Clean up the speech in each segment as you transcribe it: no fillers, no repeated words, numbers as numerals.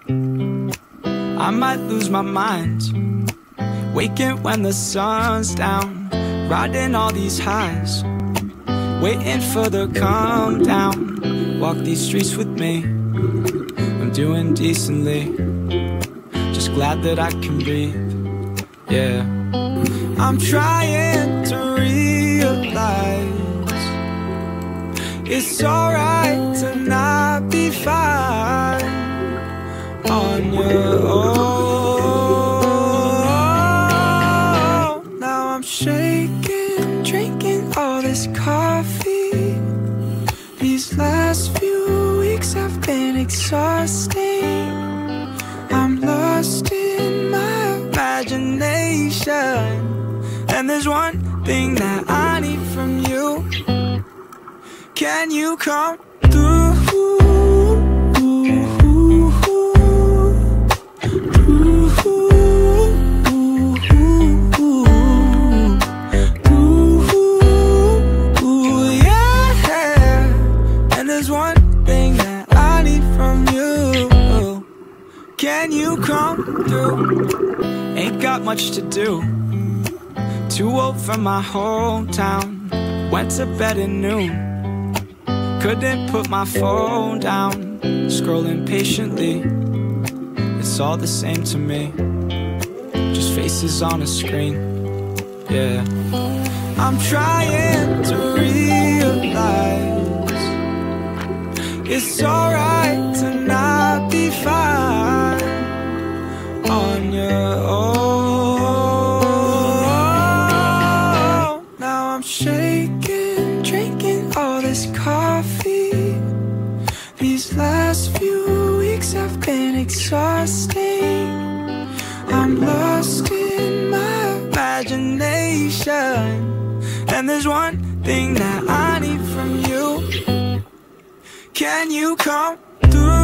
I might lose my mind, waking when the sun's down, riding all these highs, waiting for the come down. Walk these streets with me, I'm doing decently, just glad that I can breathe, yeah. I'm trying to realize it's alright to not be fine on your own. Now I'm shaking, drinking all this coffee. These last few weeks have been exhausting. I'm lost in my imagination, and there's one thing that I need from you. Can you come through? Can you come through? Ain't got much to do, too old for my hometown. Went to bed at noon, couldn't put my phone down. Scrolling patiently, it's all the same to me, just faces on a screen, yeah. I'm trying to realize it's alright to not be fine on your own. Now I'm shaking, drinking all this coffee. These last few weeks have been exhausting. I'm lost in my imagination, and there's one thing that I need from you. Can you come through?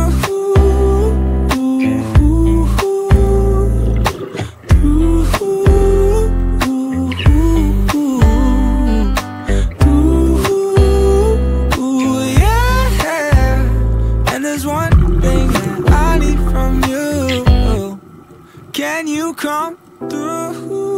Can you come through?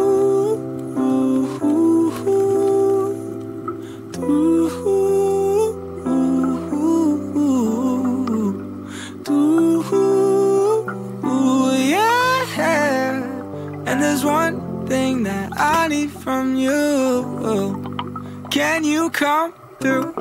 Yeah. And there's one thing that I need from you. Can you come through?